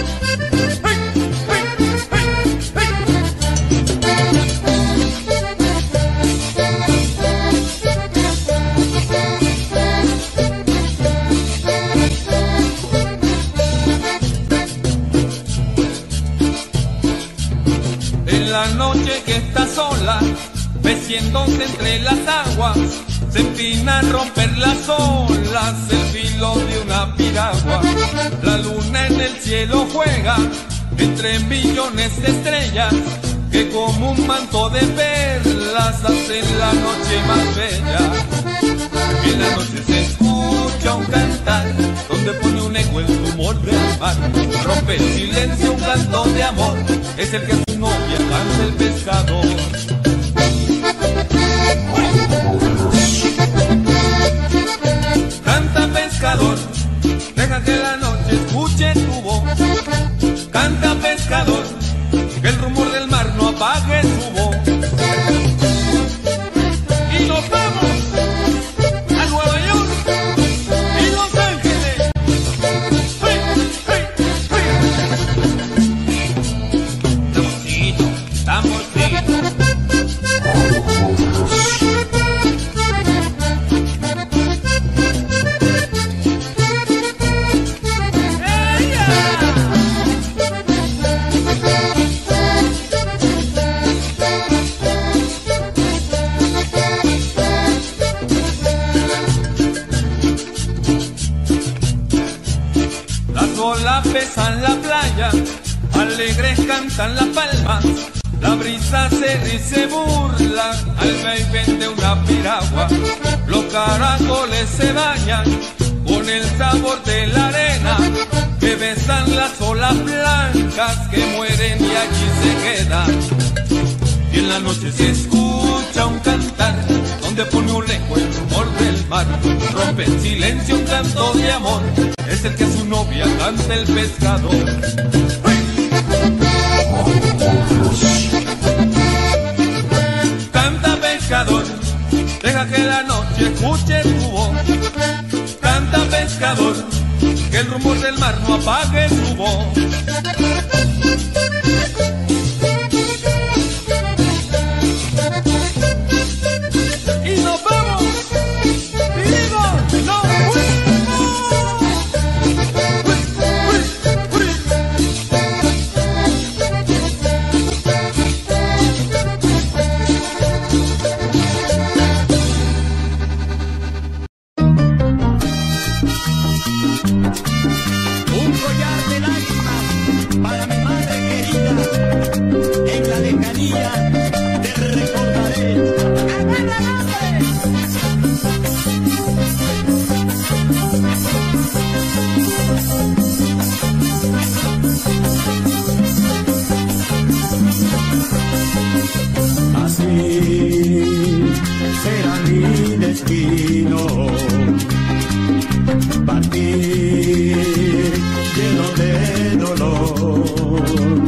F: En la noche que está sola, meciéndose entre las aguas, se empina a romper las olas, el filo de una piragua. La luna en el cielo juega entre millones de estrellas, que como un manto de perlas hacen la noche más bella. En la noche se escucha un cantar, donde pone un eco el rumor del mar. Rompe el silencio un canto de amor, es el que a su novia canta el pescador. Canta pescador, deja que la noche escuche tu voz. Canta pescador, que el rumor del mar no apague su voz. Y nos vamos a Nueva York y Los Ángeles. ¡Hey, hey, hey! Amorcito, amorcito. besan la playa, alegres cantan las palmas, la brisa se ríe y se burla al vaivén de una piragua. Los caracoles se bañan con el sabor de la arena, que besan las olas blancas que mueren y allí se quedan. Y en la noche se escucha un cantar donde pone un eco el rumor del mar. Rompe el silencio un canto de amor, es el que a su novia canta el pescador. Canta pescador, deja que la noche escuche tu voz. Canta pescador, que el rumor del mar no apague su voz. Y nos vamos, y digo, no,
G: Un collar de lágrimas para mi madre querida, en la lejanía te recordaré. Así será mi destino, partir lleno de dolor,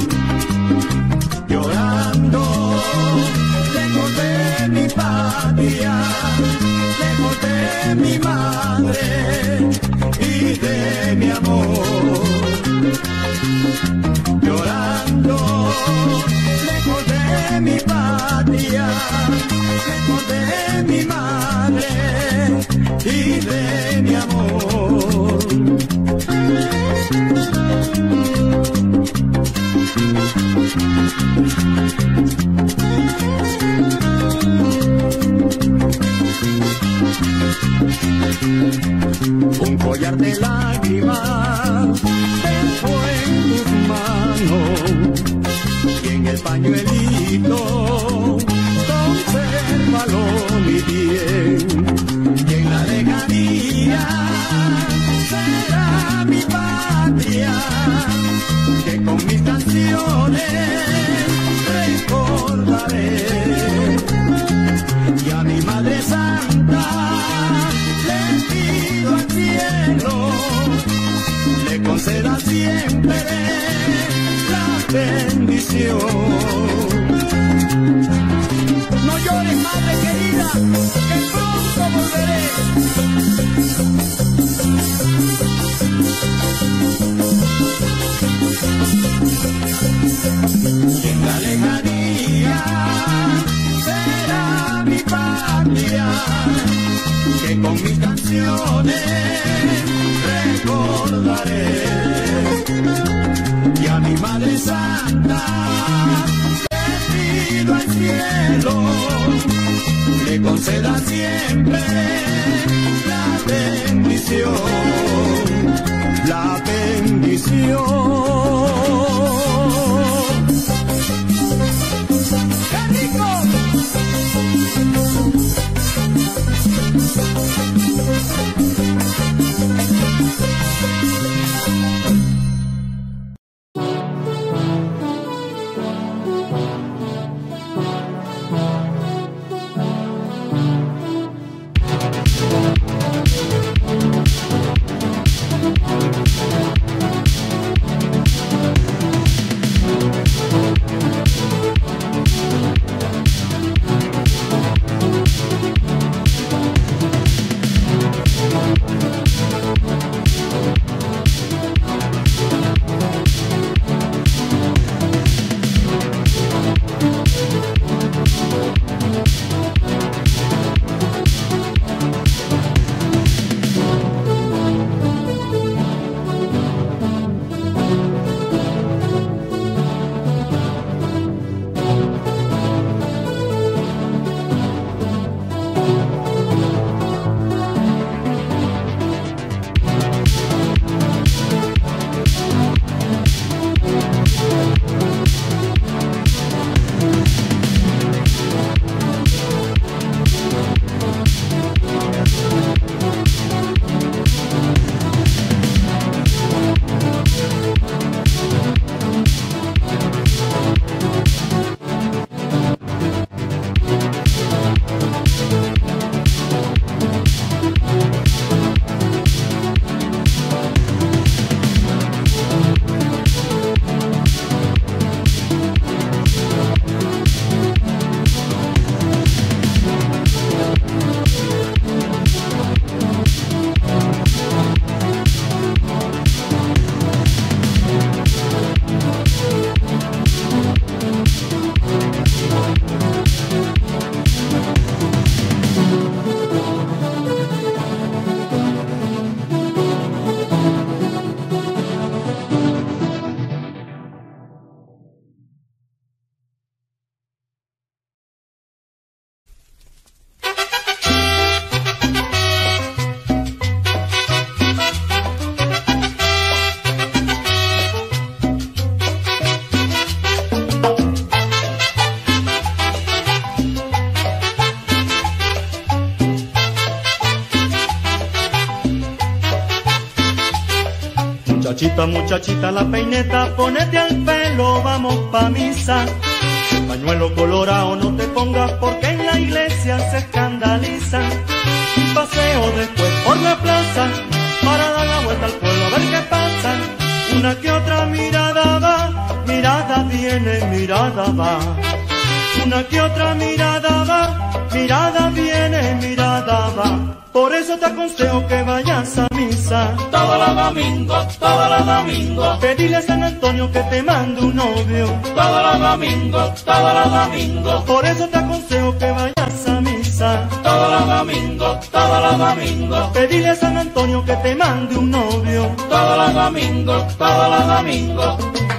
G: llorando lejos de mi patria, lejos de mi madre y de mi amor, llorando lejos de mi patria, lejos de mi madre y de mi amor. Un collar de lágrimas dejó en tus manos y en el pañuelito consérvalo mi bien, y en la lejanía será mi patria, que con mis canciones recordaré, y a mi Madre Santa le pido al cielo le conceda siempre la bendición. No llores, madre querida, que pronto volveré. Y en la lejanía será mi patria, que con mis canciones recordaré, y a mi Madre Santa le pido al cielo le conceda siempre la bendición, la bendición. ¡Qué rico!
C: Muchachita, muchachita, la peineta, ponete al pelo, vamos pa' misa. El pañuelo colorado no te pongas porque en la iglesia se escandalizan. Un paseo después por la plaza para dar la vuelta al pueblo a ver qué pasa. Una que otra mirada va, mirada viene, mirada va. Una que otra mirada va, mirada viene, mirada va. Por eso te aconsejo que vayas a misa
B: todos los domingos, todos los domingos.
C: Pedirle a San Antonio que te mande un novio
B: todos los domingos, todos los domingos.
C: Por eso te aconsejo que vayas a misa
B: todos los domingos, todos los domingos.
C: Pedirle a San Antonio que te mande un novio
B: todos los domingos, todos los domingos.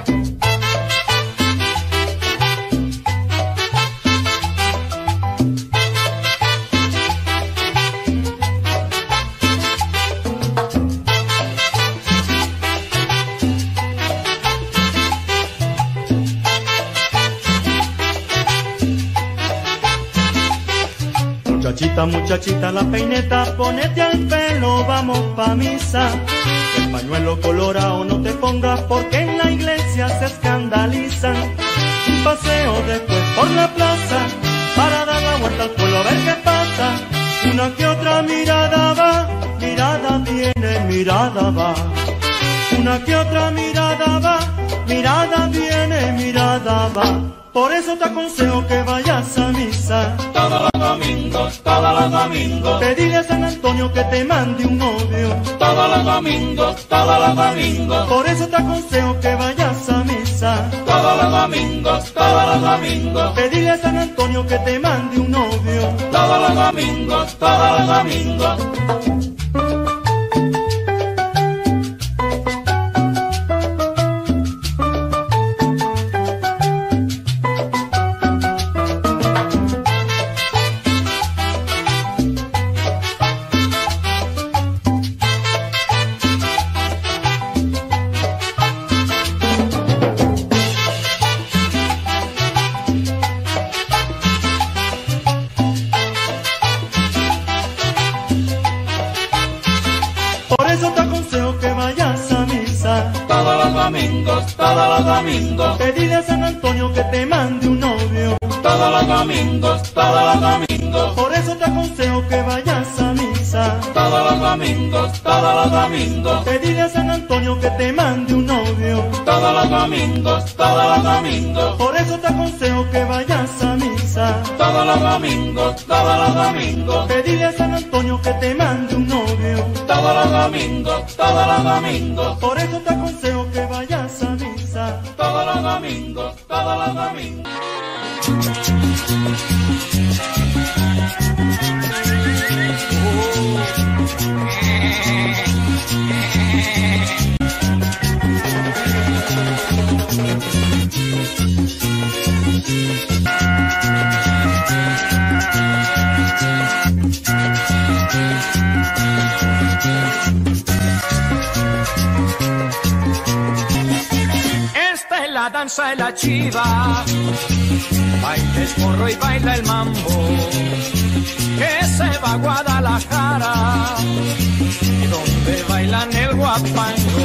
C: Muchachita, muchachita, la peineta, ponete al pelo, vamos pa' misa. El pañuelo colorado no te pongas porque en la iglesia se escandalizan. Un paseo después por la plaza para dar la vuelta al pueblo a ver qué pasa. Una que otra mirada va, mirada viene, mirada va. Una que otra mirada va, mirada viene, mirada va. Por eso te aconsejo que vayas a misa
B: todos los domingos, todos los domingos.
C: Pedirle a San Antonio que te mande un novio
B: todos los domingos, todos los domingos.
C: Por eso te aconsejo que vayas a misa
B: todos los domingos, todos los domingos.
C: Pedirle a San Antonio que te mande un novio
B: todos los domingos, todos los domingos. Todos los domingos.
C: Pedirle a San Antonio que te mande un novio
B: todos los domingos, todos los domingos.
C: Por eso te aconsejo que vayas a misa
B: todos los domingos, todos los domingos.
C: Pedirle a San Antonio que te mande un novio
B: todos los domingos, todos los domingos.
C: Por eso te aconsejo que vayas a misa
B: todos los domingos, todos los domingos.
C: Pedirle a San Antonio que te mande un novio
B: todos los domingos, todos los domingos.
C: Por eso te aconsejo que vayas a misa
B: todos los domingos, todos los domingos.
A: Esta es la danza de la chiva, baila el porro y baila el mambo, que se va a Guadalajara, y donde bailan el guapango.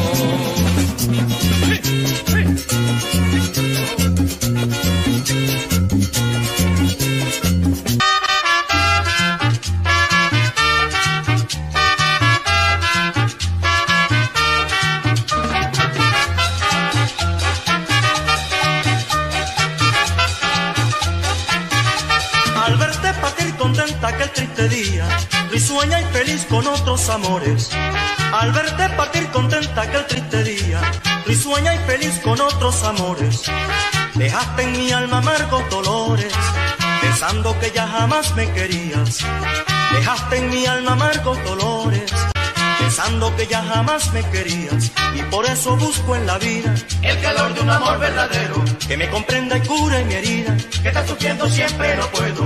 C: Al verte partir contenta aquel triste día, risueña y feliz con otros amores. Al verte partir contenta aquel triste día, risueña y feliz con otros amores. Dejaste en mi alma amargos dolores, pensando que ya jamás me querías. Dejaste en mi alma amargos dolores, pensando que ya jamás me querías. Y por eso busco en la vida
B: el calor de un amor verdadero,
C: que me comprenda y cure mi herida,
B: que está sufriendo siempre no puedo.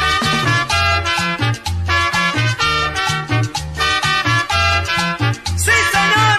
C: ¡Sí, señor!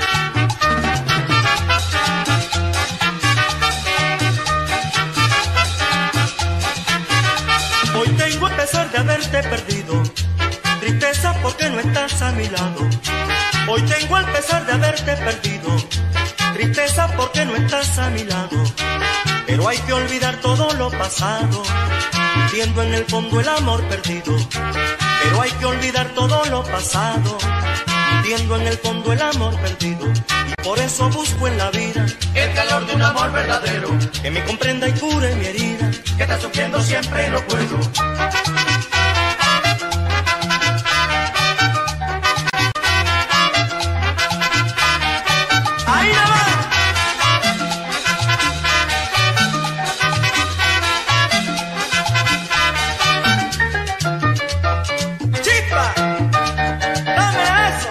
C: Hoy tengo el pesar de haberte perdido, tristeza porque no estás a mi lado.
L: Hoy tengo el pesar de haberte perdido, tristeza porque no estás a mi lado. Pero hay que olvidar todo lo pasado, sintiendo en el fondo el amor perdido. Pero hay que olvidar todo lo pasado, sintiendo en el fondo el amor perdido. Y por eso busco en la vida
B: el calor de un amor verdadero,
L: que me comprenda y cure mi herida,
B: que está sufriendo siempre y no puedo.
L: ¡Ahí nada más! ¡Chispa! ¡Dame eso!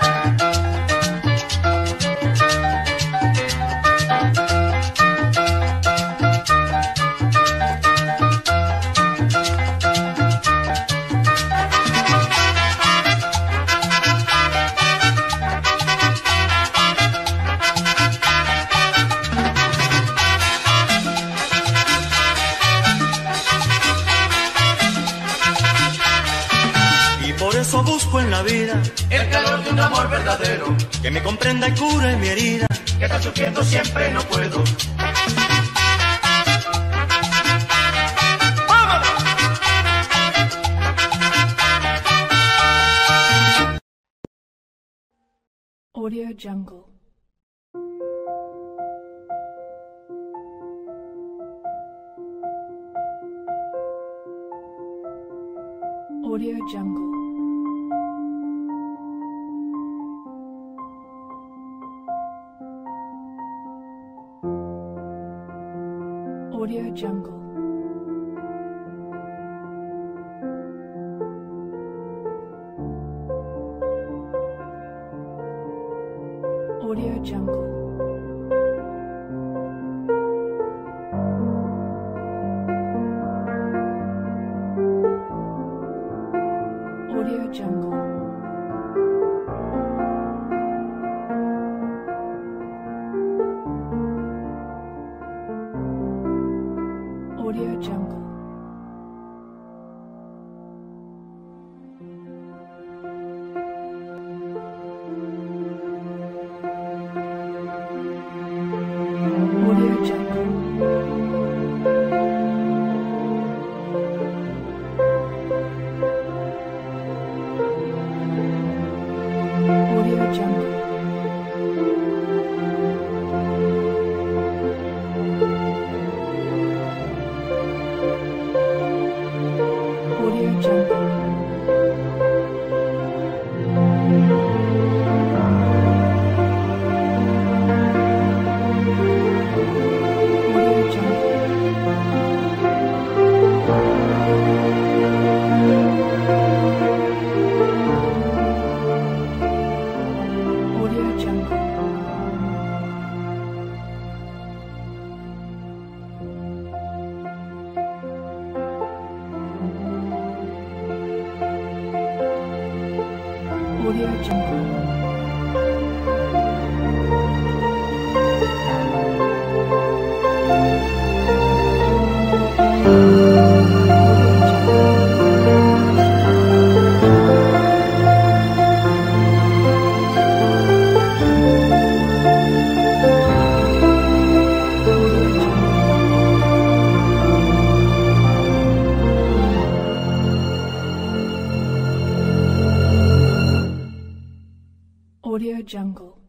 L: Por eso busco en la vida
B: el calor de un amor verdadero,
L: que me comprenda y cure mi herida,
B: que está sufriendo siempre y no puedo.
M: Audio Jungle. Audio Jungle. Audio Jungle. Audio Jungle. Audio Jungle. Audio Jungle. Audio Jungle. Audio Jungle. Audio Jungle. Audio Jungle. Audio Jungle. Audio Jungle.